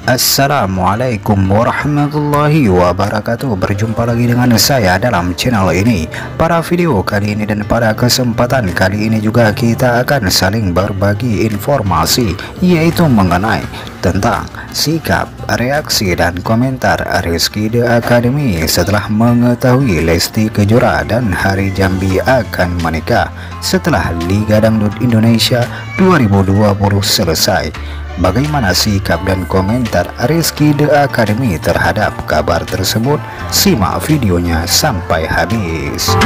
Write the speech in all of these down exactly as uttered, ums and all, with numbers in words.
Assalamualaikum warahmatullahi wabarakatuh. Berjumpa lagi dengan saya dalam channel ini. Pada video kali ini dan pada kesempatan kali ini juga kita akan saling berbagi informasi, yaitu mengenai tentang sikap, reaksi dan komentar Rizky The Academy setelah mengetahui Lesti Kejora dan Hari Jambi akan menikah setelah Liga Dangdut Indonesia dua ribu dua puluh selesai. Bagaimana sikap dan komentar Rizky The Academy terhadap kabar tersebut? Simak videonya sampai habis.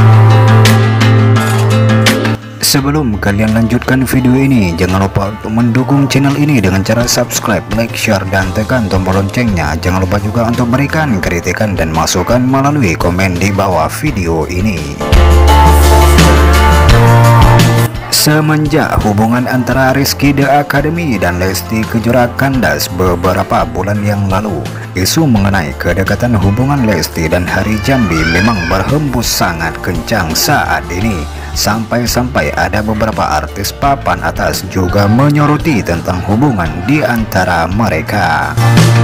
Sebelum kalian lanjutkan video ini, jangan lupa untuk mendukung channel ini dengan cara subscribe, like, share, dan tekan tombol loncengnya. Jangan lupa juga untuk berikan kritikan dan masukan melalui komen di bawah video ini. Semenjak hubungan antara Rizky The Academy dan Lesti Kejora kandas beberapa bulan yang lalu, isu mengenai kedekatan hubungan Lesti dan Hari Jambi memang berhembus sangat kencang saat ini. Sampai-sampai ada beberapa artis papan atas juga menyoroti tentang hubungan di antara mereka.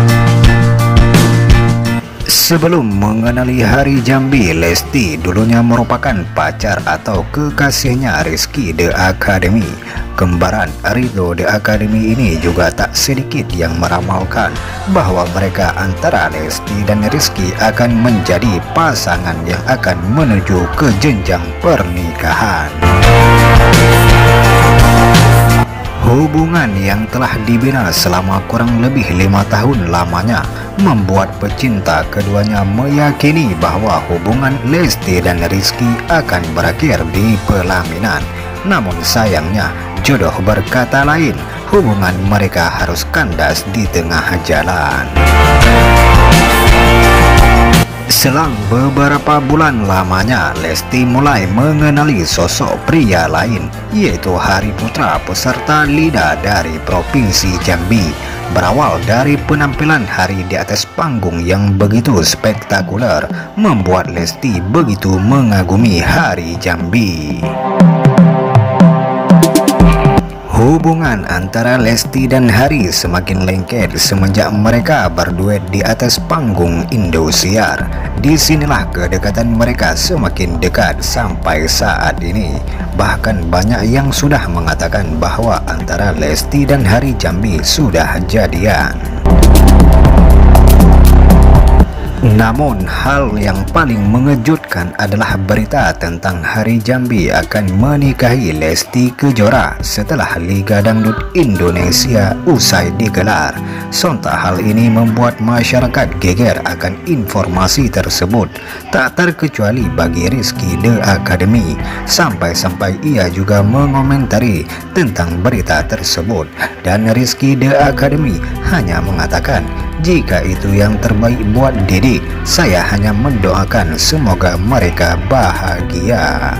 Sebelum mengenali Hari Jambi, Lesti dulunya merupakan pacar atau kekasihnya Rizky The Academy. Kembaran Ridho The Academy ini juga tak sedikit yang meramalkan bahwa mereka antara Lesti dan Rizky akan menjadi pasangan yang akan menuju ke jenjang pernikahan. Hubungan yang telah dibina selama kurang lebih lima tahun lamanya membuat pecinta keduanya meyakini bahwa hubungan Lesti dan Rizky akan berakhir di pelaminan. Namun sayangnya, jodoh berkata lain, hubungan mereka harus kandas di tengah jalan. Selang beberapa bulan lamanya, Lesti mulai mengenali sosok pria lain, yaitu Hari Putra peserta LIDA dari Provinsi Jambi. Berawal dari penampilan Hari di atas panggung yang begitu spektakuler, membuat Lesti begitu mengagumi Hari Jambi. Hubungan antara Lesti dan Hari semakin lengket semenjak mereka berduet di atas panggung Indosiar. Disinilah kedekatan mereka semakin dekat sampai saat ini. Bahkan banyak yang sudah mengatakan bahwa antara Lesti dan Hari Jambi sudah jadian. Namun hal yang paling mengejutkan adalah berita tentang Hari Jambi akan menikahi Lesti Kejora setelah Liga Dangdut Indonesia usai digelar. Sontak hal ini membuat masyarakat geger akan informasi tersebut, tak terkecuali bagi Rizky The Academy. Sampai-sampai ia juga mengomentari tentang berita tersebut, dan Rizky The Academy hanya mengatakan, "Jika itu yang terbaik buat Didi, saya hanya mendoakan semoga mereka bahagia."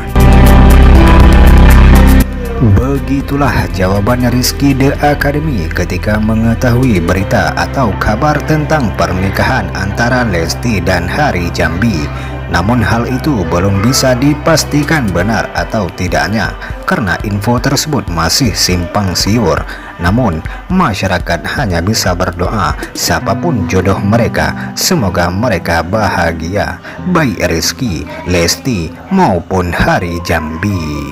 Begitulah jawaban Rizky The Academy ketika mengetahui berita atau kabar tentang pernikahan antara Lesti dan Hari Jambi. Namun hal itu belum bisa dipastikan benar atau tidaknya karena info tersebut masih simpang siur. Namun masyarakat hanya bisa berdoa siapapun jodoh mereka, semoga mereka bahagia, baik Rizky, Lesti maupun Hari Jambi.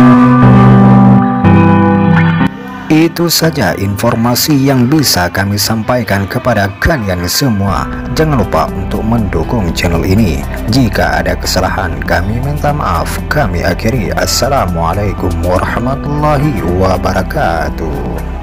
Itu saja informasi yang bisa kami sampaikan kepada kalian semua. Jangan lupa untuk mendukung channel ini. Jika ada kesalahan, kami minta maaf. Kami akhiri. Assalamualaikum warahmatullahi wabarakatuh.